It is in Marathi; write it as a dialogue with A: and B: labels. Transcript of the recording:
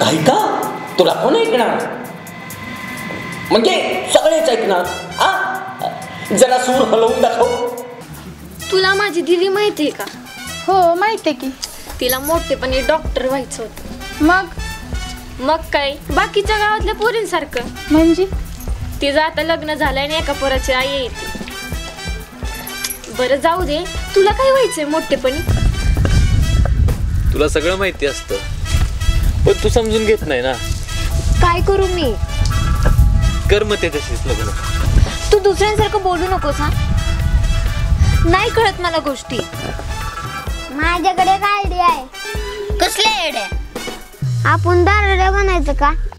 A: नाही का? तुला कोण ऐकणार? म्हणजे सगळेच ऐकणार. जरा सूर हलवून दाखव.
B: तुला माझी दिदी माहितीये का?
C: हो माहितीये की.
B: तिला मोठेपणी डॉक्टर व्हायचं होतं.
C: मग
B: काय बाकीच्या गावातल्या पोरींसारखं.
C: म्हणजे
B: तिचं आता लग्न झालंय आणि एका पोराची आई येते. बरं जाऊ दे, तुला काय व्हायचंय मोठेपणी?
D: तुला सगळं माहिती असतं पण तू समजून घेत नाही ना.
B: काय करू मी?
D: कर मग त्याच्याशीच लग्न.
B: तू दुसऱ्यांसारखं बोलू नकोस हा. नाही कळत मला गोष्टी.
E: माझ्याकडे एक आयडिया आहे.
F: कसले आयडिया?
E: आपण दारुड्या बनायचं का?